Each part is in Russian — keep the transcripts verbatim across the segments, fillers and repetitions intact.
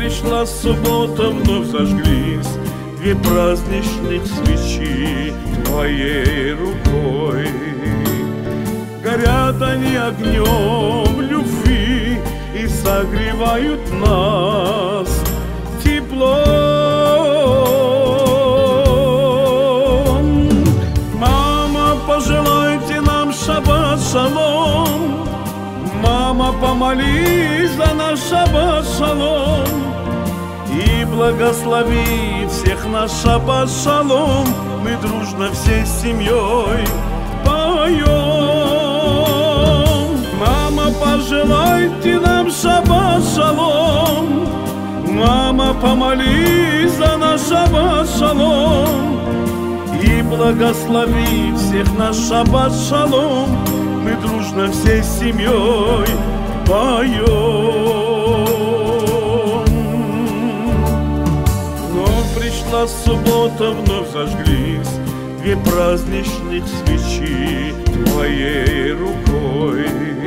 пришла суббота, вновь зажглись две праздничных свечи твоей рукой. Горят они огнем любви и согревают нас теплом. Мама, пожелайте нам шаббат шалом. Мама, помолись за наш шаббат шалом. И благослови всех наш шаббат шалом. Мы дружно всей семьей поем. Мама, пожелайте нам шаббат шалом. Мама, помолись за наш шаббат шалом. И благослови всех наш шаббат шалом. Мы дружно всей семьей поем. Вновь пришла суббота, вновь зажглись две праздничных свечи твоей рукой.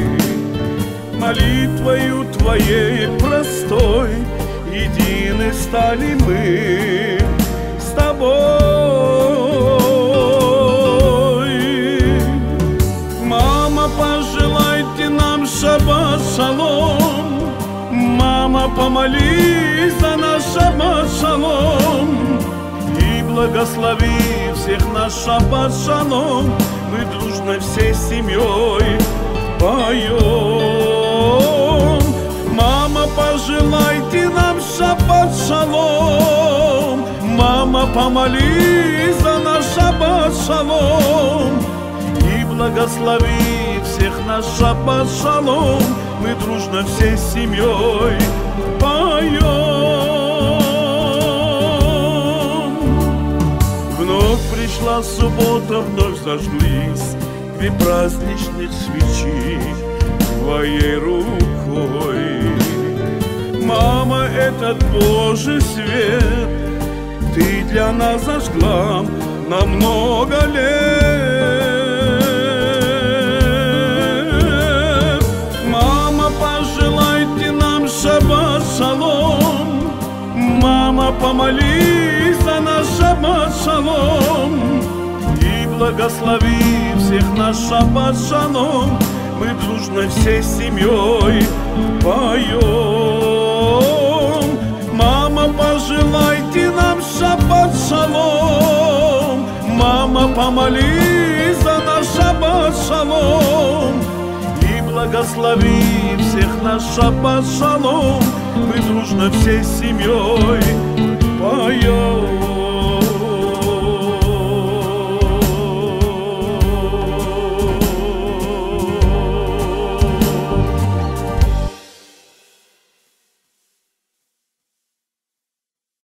Молитвою твоей простой едины стали мы с тобой. Мама, пожелайте нам шаббат шалом. Мама, помолись за наш шаббат шалом. И благослови всех наш шаббат шалом. Мы дружно всей семьей поем. Мама, пожелайте нам шаббат шалом. Мама, помолись за наш шаббат шалом. И благослови всех наш шаббат шалом. Мы дружно всей семьей поем. Вновь пришла суббота, вновь зажглись две праздничных свечи твоей рукой. Мама, этот Божий свет ты для нас зажгла на много лет. Мама, пожелайте нам шаббат шалом. Мама, помолись за наш шаббат шалом. И благослови всех наш шаббат шалом. Мы дружно всей семьей поем. Мама, пожелайте нам шаббат шалом. Мама, помолись за наш шаббат шалом. И благослови всех наш шаббат шалом. Мы дружно всей семьей поем.